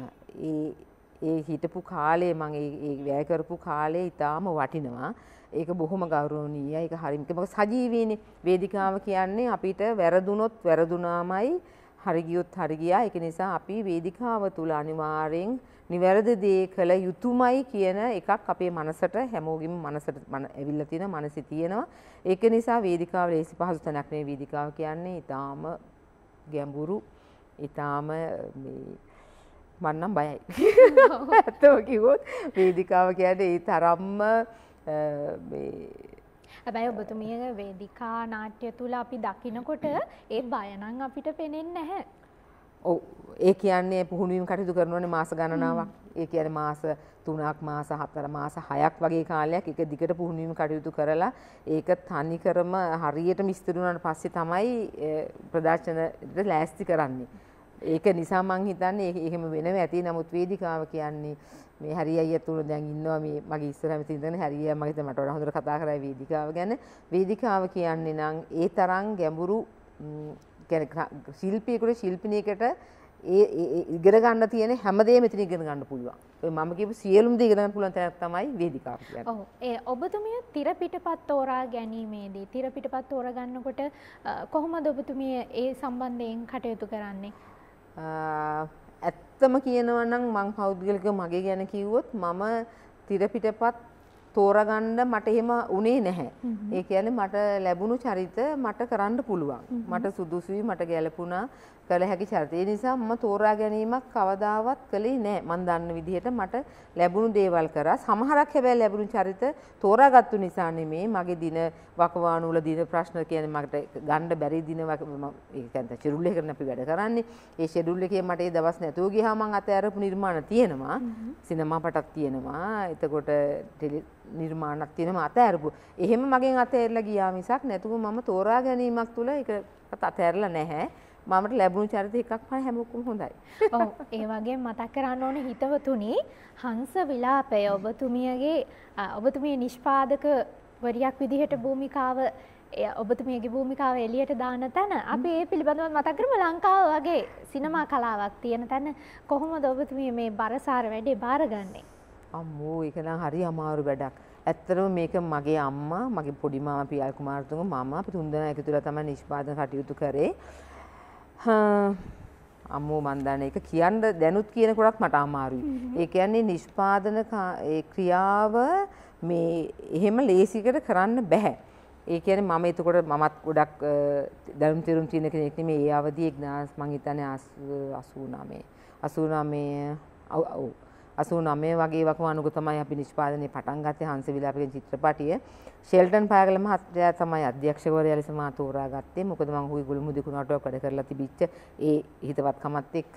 ඒ හිටපු කාලේ මම ඒ වැය කරපු කාලේ ඊටාම වටිනවා. ඒක බොහොම ගෞරවනීයයි. ඒක හරියම මොකද සජීවීනේ. වේදිකාව කියන්නේ අපිට වැරදුනොත් වැරදුනාමයි, හරි ගියොත් හරි ගියා. ඒක නිසා අපි වේදිකාව තුල අනිවාර්යෙන් නිවැරදි දේ කළ යුතුමයි කියන එකක් අපේ මනසට හැමෝගෙම මනසට ඇවිල්ලා තියෙනවා, මනසේ තියෙනවා. ඒක නිසා වේදිකාව ලේසි පහසු තැනක් නෙවෙයි. වේදිකාව කියන්නේ ඊටාම ගැඹුරු, ඊටාම මේ මම නම් බයයි. ඇත්තම කිව්වොත් වේදිකාව කියන්නේ ඒ තරම්ම මේ හැබැයි ඔබතුමිය වේදිකා නාට්‍ය තුල අපි දකිනකොට ඒ බය නම් අපිට පේන්නේ නැහැ. ඔව් ඒ කියන්නේ පුහුණුවීම් කටයුතු කරනෝනේ මාස ගණනාවක්. ඒ කියන්නේ මාස 3ක් මාස 4 මාස 6ක් වගේ කාලයක් එක දිගට පුහුණුවීම් කටයුතු කරලා ඒක තනිකරම හරියටම ඉස්තර වුණාට පස්සේ තමයි ප්‍රදර්ශනයට ලෑස්ති කරන්නේ. ඒක නිසා මං හිතන්නේ එහෙම වෙනව ඇති. නමුත් වේදිකාව කියන්නේ මේ හරි අයියා තුන දැන් ඉන්නවා මේ මගේ ඉස්සරහම තියෙන හරි අයියා මගේ මට වඩා හොඳට කතා කරයි වේදිකාව ගැන. වේදිකාව කියන්නේ නම් ඒ තරම් ගැඹුරු ශිල්පියෙකුට ශිල්පිනියකට ඉගෙන ගන්න තියෙන හැමදේම මෙතන ඉගෙන ගන්න පුළුවන්. මම කියපු සියලුම දේ ඉගෙන ගන්න පුළුවන් තැනක් තමයි වේදිකාව කියන්නේ. ඔව්. ඔබතුමිය තිර පිටපත් තෝරා ගැනීමේදී තිර පිටපත් තෝරා ගන්නකොට කොහොමද ඔබතුමිය ඒ සම්බන්ධයෙන් කටයුතු කරන්නේ? ඇත්තම කියනවා නම් මං පෞද්ගලිකව මගේ ගැන කිව්වොත් මම තිර පිටපත් තෝරගන්න මට එහෙම උනේ නැහැ. ඒ කියන්නේ මට ලැබුණු චරිත මට කරන්න පුළුවන්. මට සුදුසුයි, මට ගැළපුණා. කළ හැකි චරිත. ඒ නිසා මම තෝරා ගැනීමක් කවදාවත් කළේ නැහැ. මම දන්න විදිහට මට ලැබුණු දේවල් කරා. සමහරක් හැබැයි ලැබුණු චරිත තෝරාගත්තු නිසා නෙමේ මගේ දින වකවානු වල දින ප්‍රශ්න කියන්නේ මට ගන්න බැරි දින ඒක කියන්නේ ෂෙඩියුල් එකකට අපි වැඩ කරන්නේ. ඒ ෂෙඩියුල් එකේ මට ඒ දවස් නැතුව ගියාම මම අතෑරපු නිර්මාණ තියෙනවා. සිනමා පටක් තියෙනවා. එතකොට ටෙලි නිර්මාණක් තියෙනවා අතෑරපු. එහෙම මගෙන් අතෑරලා ගියා මිසක් නැතුව මම තෝරා ගැනීමක් තුල ඒක අතෑරලා නැහැ. මමට ලැබුණු චරිත එකක් මම හැමෝකම හොඳයි. ඔව් ඒ වගේ මතක් කරන්න ඕනේ හිතවතුනි හංස විලාපය ඔබතුමිය නිෂ්පාදක වරියක් විදිහට භූමිකාව ඔබතුමියගේ භූමිකාව එළියට දාන තැන අපි ඒ පිළිබඳව මතක් කරමු. ලංකාව වගේ සිනමා කලාවක් තියෙන තැන කොහොමද ඔබතුමිය මේ බරසාර වැඩේ බාරගන්නේ? අම්මෝ ඒක නම් හරි අමාරු වැඩක්. ඇත්තටම මේක මගේ අම්මා මගේ පොඩි මාමා පියල් කුමාරතුංග මම අපි තුන්දෙනා එකතු වෙලා තමයි නිෂ්පාදන කටයුතු කරේ. අම්මෝ මන් දන්නේ ඒක කියන්න දැනුත් කියනකොටත් මට අමාරුයි. ඒ කියන්නේ නිෂ්පාදන ඒ ක්‍රියාව මේ එහෙම ලේසියකට කරන්න බෑ. ඒ කියන්නේ මම එතකොට මමත් ගොඩක් දැනුම් තේරුම් තියෙන කෙනෙක් නෙමෙයි. ඒ අවදී 89 වගේ වකවානුක තමයි අපි නිෂ්පාදනයේ පටන් ගත්තේ හංස විලාපයේ චිත්‍රපටිය. ෂෙල්ටන් පාගල මහත්තයා තමයි අධ්‍යක්ෂකවරයා ලෙස මා තෝරාගත්තේ. මොකද මම හුයි ගුළු මුදි කුණාටුවක් වැඩ කරලා තිබිච්ච ඒ හිතවත්කමත් එක්ක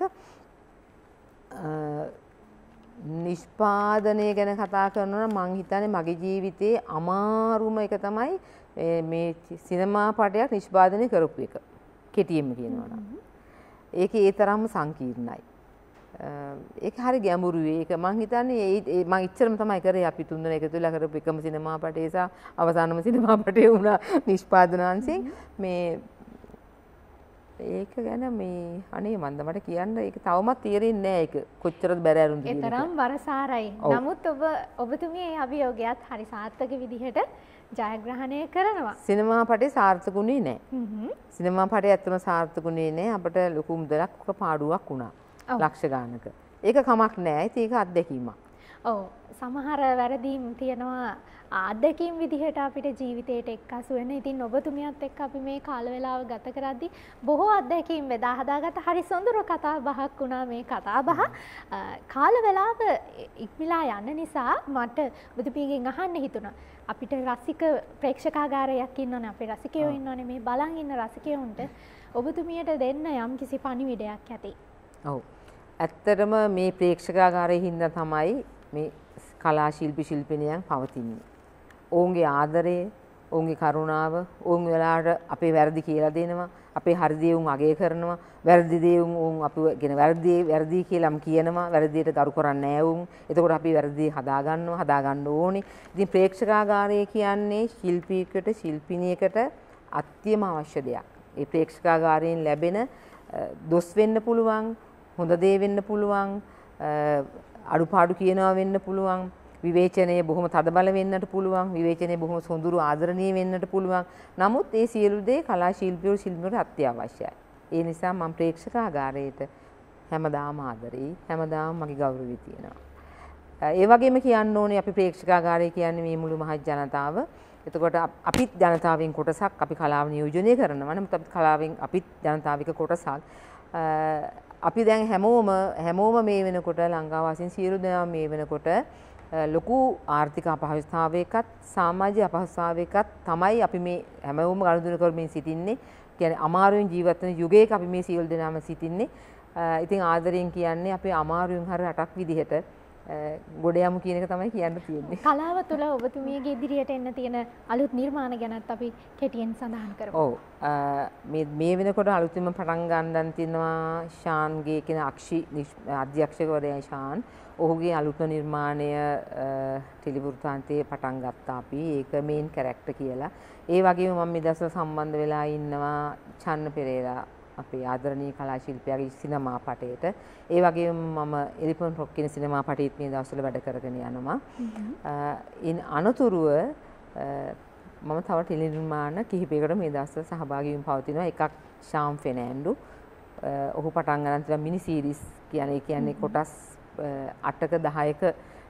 නිෂ්පාදනය ගැන කතා කරනවා නම් මං හිතන්නේ මගේ ජීවිතේ අමාරුම එක තමයි මේ සිනමා පටයක් නිෂ්පාදනය කරපු එක. කෙටියෙන්ම කියනවා නම්. ඒක ඒ තරම්ම සංකීර්ණයි. ඒක හරි ගැඹුරුයි. ඒක මං හිතන්නේ මං ඉච්චරම තමයි කරේ අපි තුන්දෙනා එකතු වෙලා කරපු එකම සිනමා පටේ සහ අවසානම සිනමා පටේ වුණා නිෂ්පාදනාංශයෙන් මේ ඒක ගැන මේ අනේ මන්ද මට කියන්න ඒක තවමත් තේරෙන්නේ නැහැ ඒක කොච්චරද බැරෑරුම්ද කියන එක. ඒ තරම් වරසාරයි. නමුත් ඔබතුමිය මේ අභියෝගයත් හරි සාර්ථක විදිහට ජයග්‍රහණය කරනවා. සිනමා පටේ සාර්ථකුනේ නැහැ. සිනමා පටේ ඇත්තම සාර්ථකුනේ නැහැ. අපිට ලොකු මුදලක් පාඩුවක් වුණා. ලක්ෂ ගානක. ඒක කමක් නෑ. ඒක අත්දැකීමක්. ඔව්. සමහර වැරදීම් තියෙනවා අත්දැකීම් විදිහට අපිට ජීවිතේට එක්කසු වෙන. ඉතින් ඔබතුමියත් එක්ක අපි මේ කාල වේලාව ගත කරද්දී බොහෝ අත්දැකීම් බෙදා හදාගත්ත හරි සොඳුරු කතා බහක් වුණා මේ කතා බහ. කාල වේලාව ඉක්මලා යන නිසා මට ඔබතුමියගෙන් අහන්න හිතුණා. අපිට රසික ප්‍රේක්ෂකාගාරයක් ඉන්නවනේ. අපේ රසිකයෝ ඉන්නවනේ. මේ බලන් ඉන්න රසිකයොන්ට ඔබතුමියට දෙන්න යම්කිසි පණිවිඩයක් ඇති. ඔව්. ඇත්තටම මේ ප්‍රේක්ෂකාගාරයේ හින්දා තමයි මේ කලා ශිල්පී ශිල්පිනියන් පවතින්නේ. ඔවුන්ගේ ආදරය, ඔවුන්ගේ කරුණාව, ඔවුන් වෙලාවට අපේ වැරදි කියලා දෙනවා, අපේ හරි දේ උන් අගය කරනවා, වැරදි දේ උන් අපිව කියන වැරදි කියලාම කියනවා, වැරදියට ගරු කරන්නේ නැහැ උන්. එතකොට අපි වැරදි හදාගන්න ඕනේ. ඉතින් ප්‍රේක්ෂකාගාරය කියන්නේ ශිල්පීකට, ශිල්පිනියකට අත්‍යවශ්‍යම අවශ්‍ය දෙයක්. ඒ ප්‍රේක්ෂකාගාරයෙන් ලැබෙන දොස් වෙන්න පුළුවන්, හොඳ දේ වෙන්න පුළුවන්, අඩුපාඩු කියනවා වෙන්න පුළුවන්, විවේචනය බොහොම තදබල වෙන්නට පුළුවන්, විවේචනය බොහොම සොඳුරු ආදරණීය වෙන්නට පුළුවන්. නමුත් ඒ සියලු දේ කලා ශිල්පියෝට අත්‍යවශ්‍යයි. ඒ නිසා මම ප්‍රේක්ෂකාගාරයට හැමදාම ආදරෙයි, හැමදාම මගේ ගෞරවය තියෙනවා. ඒ වගේම කියන්න ඕනේ අපි ප්‍රේක්ෂකාගාරය කියන්නේ මේ මුළු මහත් ජනතාව. එතකොට අපිත් ජනතාවෙන් කොටසක් අපි කලාව නියෝජනය කරනවා. නමුත් අපිත් ජනතාවික කොටසක්. අපි දැන් හැමෝම මේ වෙනකොට ලංකාවාසීන් සියලු දෙනා මේ වෙනකොට ලොකු ආර්ථික අපහසුතාවයකත් සමාජීය අපහසුතාවයකත් තමයි අපි මේ හැමෝම ගනුදෙනු කරමින් සිටින්නේ. කියන්නේ අමාරුවෙන් ජීවත් වෙන යුගයක අපි මේ සියලු දෙනාම සිටින්නේ. ඉතින් ආදරයෙන් කියන්නේ අපි අමාරුවෙන් හරි රටක් විදිහට ගොඩ යමු කියන එක තමයි කියන්න තියෙන්නේ. කලාව තුළ ඔබතුමියගේ ඉදිරියට එන්න තියෙන අලුත් නිර්මාණ ගැනත් අපි කෙටියෙන් සඳහන් කරමු. ඔව්. මේ වෙනකොට අලුතින්ම පටන් ගන්නන් තියෙනවා ශාන්ගේ කියන අධ්‍යක්ෂකවරයා ශාන්. ඔහුගේ අලුත්ම නිර්මාණය ටෙලිවෘත්තාන්තයේ පටන් ගත්තා අපි. ඒක මේන් කැරක්ටර් කියලා. ඒ වගේම මම මේ දවස්වල සම්බන්ධ වෙලා ඉන්නවා චන්න පෙරේරා අපේ ආදරණීය කලා ශිල්පියාගේ සිනමා පටයට. ඒ වගේම මම එලිෆන්ට් රොක් කියන සිනමා පටයේත් මේ දවස්වල වැඩ කරගෙන යනවා. ඉන් අනතුරුව මම තව ටෙලි නිර්මාණ කිහිපයකට මේ දවස්වල සහභාගී වෙමින් පවතිනවා. එකක් ශාම් ෆෙනෑන්ඩු. ඔහු පටන් ගන්න තියෙන මිනි සීරීස් කියන්නේ කොටස් 8ක 10ක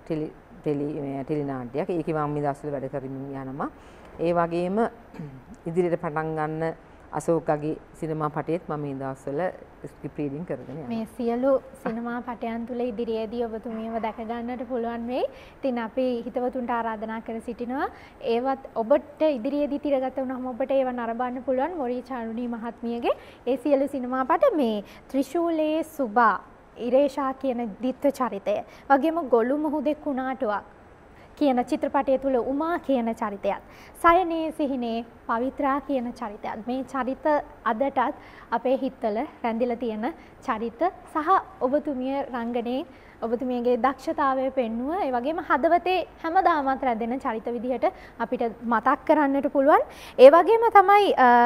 ටෙලි නාට්‍යයක්. ඒකේ මම මේ දවස්වල වැඩ කරමින් යනවා. ඒ වගේම ඉදිරියට පටන් ගන්න අශෝකගේ සිනමා පටයේත් මම මේ දවස්වල ස්ක්‍රිප්ට් රීඩින් කරගෙන යනවා. මේ සියලු සිනමා පටයන් තුල ඉදිරියේදී ඔබතුමියව දැක ගන්නට පුළුවන් වෙයි. ඉතින් අපි හිතවතුන්ට ආරාධනා කර සිටිනවා ඒවත් ඔබට ඉදිරියේදී තිරගත වුණාම ඔබට ඒව නරඹන්න පුළුවන් මොරී චාරුණී මහත්මියගේ ඒ සියලු සිනමා පට මේ ත්‍රිශූලයේ සුබා ඉරේෂා කියන දිත්ත චරිතය වගේම ගොළු මුහුදේ කුණාටුවක් කියන චිත්‍රපටය තුල උමා කියන චරිතයත් සයනේ සිහිනේ පවිත්‍රා කියන චරිතයත් මේ චරිත අදටත් අපේ හිතවල රැඳිලා තියෙන චරිත සහ ඔබතුමිය රංගනයේ ඔබතුමියගේ දක්ෂතාවය පෙන්නුව ඒ වගේම හදවතේ හැමදාමත් රැඳෙන චරිත විදිහට අපිට මතක් කරන්නට පුළුවන් ඒ වගේම තමයි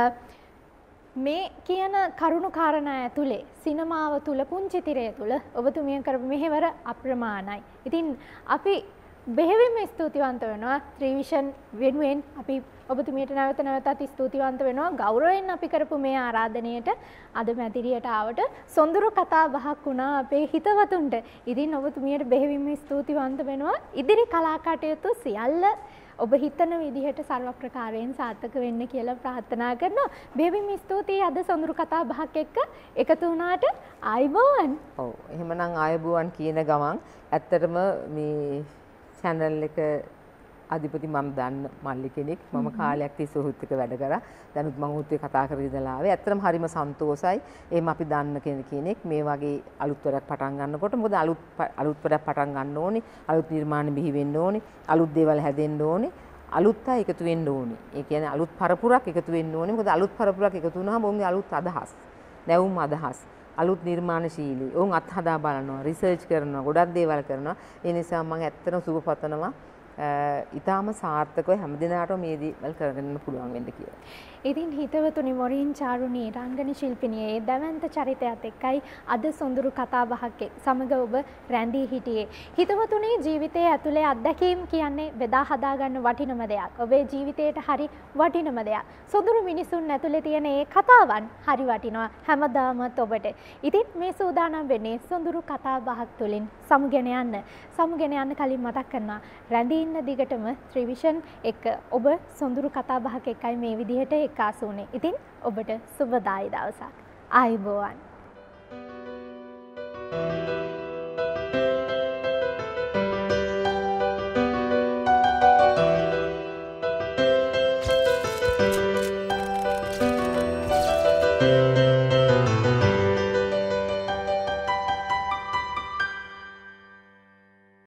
මේ කියන කරුණු කාරණා ඇතුලේ සිනමාව තුල පුංචි තිරය තුල ඔබතුමිය කරපු මෙහෙවර අප්‍රමාණයි. ඉතින් අපි බෙහෙවින්ම ස්තුතිවන්ත වෙනවා ත්‍රිවිෂන් වෙනුවෙන් අපි ඔබතුමියට නැවත නැවතත් ස්තුතිවන්ත වෙනවා ගෞරවයෙන් අපි කරපු මේ ආරාධනයට අද මැදිරියට ආවට සොඳුරු කතා බහක් වුණා අපේ හිතවතුන්ට. ඉතින් ඔබතුමියට බෙහෙවින්ම ස්තුතිවන්ත වෙනවා. ඉදිරි කලා කටයුතු සියල්ල ඔබ හිතන විදිහට සර්ව ප්‍රකාරයෙන් සාර්ථක වෙන්න කියලා ප්‍රාර්ථනා කරනවා. බෙහෙවින්ම ස්තුතියි අද සොඳුරු කතා බහක් එක්ක එකතු වුණාට ආයුබෝවන්. ඔව් එහෙමනම් ආයුබෝවන් කියන ගමන් ඇත්තටම මේ channel එක අධිපති මම දන්න මල්ලි කෙනෙක් මම කාලයක් තිස්සේ ඔහුත් එක්ක වැඩ කරා දැනුත් මම ඔහුත් එක්ක කතා කරගෙන ඉඳලා ආවේ ඇත්තටම හරිම සන්තෝසයි එහෙම අපි දන්න කෙනෙක් මේ වගේ අලුත් වැඩක් පටන් ගන්නකොට මොකද අලුත් වැඩක් පටන් ගන්න ඕනේ අලුත් නිර්මාණ බිහි වෙන්න ඕනේ අලුත් දේවල් හැදෙන්න ඕනේ අලුත් අය එකතු වෙන්න ඕනේ ඒ කියන්නේ අලුත් පරපුරක් එකතු වෙන්න ඕනේ මොකද අලුත් පරපුරක් එකතු වුණාම ඔවුන්ගේ අලුත් අදහස් නැවුම් අදහස් අලුත් නිර්මාණශීලී ඔවුන් අත්හදා බලනවා රිසර්ච් කරනවා ගොඩක් දේවල් කරනවා ඒ නිසා මම ඇත්තටම සුබ පතනවා ඊටාම සාර්ථකව හැමදිනාටම මේ දේවල් කරගන්න පුළුවන් වෙන්න කියලා. ඉතින් හිතවතුනි මොරින් චාරුණී රංගන ශිල්පිනිය ඒ දැවැන්ත චරිතයත් එක්කයි අද සොඳුරු කතා බහක් සමග ඔබ රැඳී හිටියේ. හිතවතුනි ජීවිතයේ ඇතුලේ අත්දැකීම් කියන්නේ බෙදා හදා ගන්න වටිනම දෙයක්. ඔබේ ජීවිතයට හරි වටිනම දෙයක්. සොඳුරු මිනිසුන් ඇතුලේ තියෙන ඒ කතාවන් හරි වටිනවා හැමදාමත් ඔබට. ඉතින් මේ සූදානම් වෙන්නේ සොඳුරු කතා බහක් තුලින් සමුගෙන යන්න. සමුගෙන යන්න කලින් මතක් කරනවා රැඳී ඉන්න දිගටම ත්‍රිවිෂන් එක ඔබ සොඳුරු කතා බහක් එකයි මේ විදිහට එක්කාසු වුණේ. ඉතින් ඔබට සුබදායි දවසක්. ආයුබෝවන්.